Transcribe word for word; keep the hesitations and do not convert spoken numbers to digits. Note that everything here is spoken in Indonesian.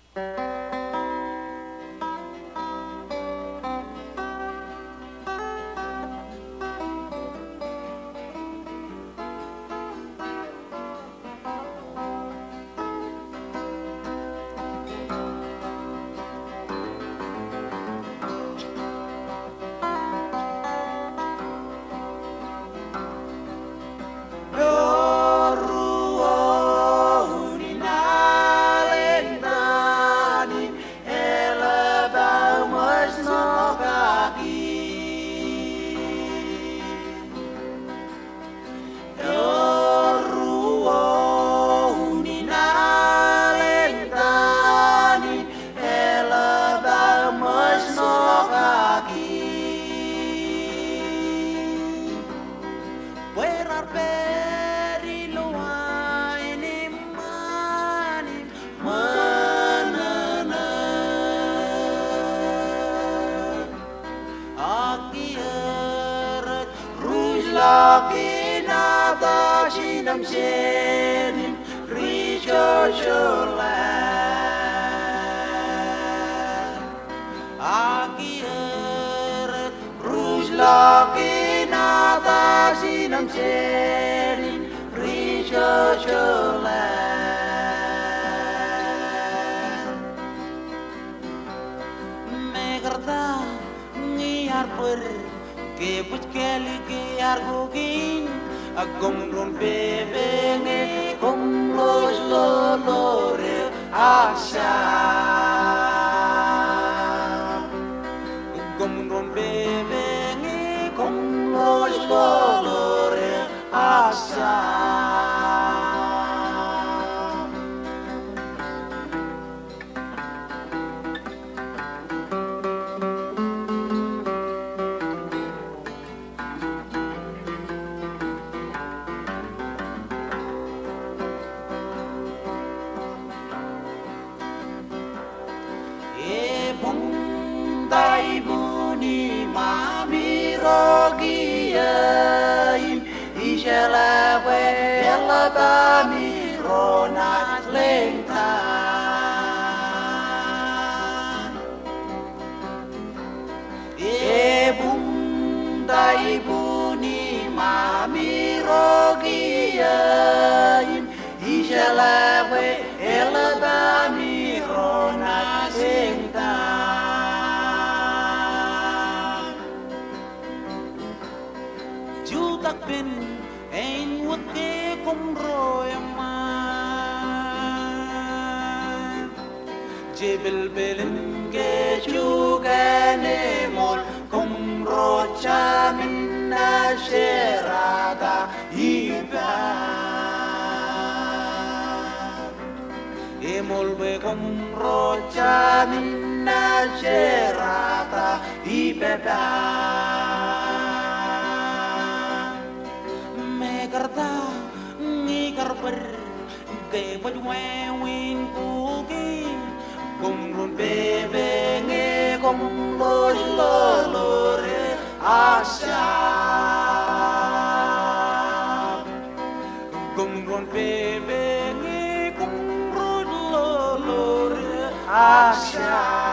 Lakinata shinam senim richocholan Akieret Rus lakinata shinam senim richocholan Megarta ngiyar per Kebut keli ke argugin Agong ron bebenge Kong los lolore asya Agong ron bebenge Kong los lolore asya Dai buni mami rogiaim Ishala we ella bami ronat lengtan E dai buni mami rogiaim Ishala we ella bami ronat lengtan Jutak bin ein wute kum royaman Jebel belin ke juga nemol kum rocha minna sherada iba Emol be kum rocha minna sherada iba Megarta ngikar ber ke bajwewin kuki Gomrun bebe nge gomrol lolore asya Gomrun bebe nge gomrol lolore asya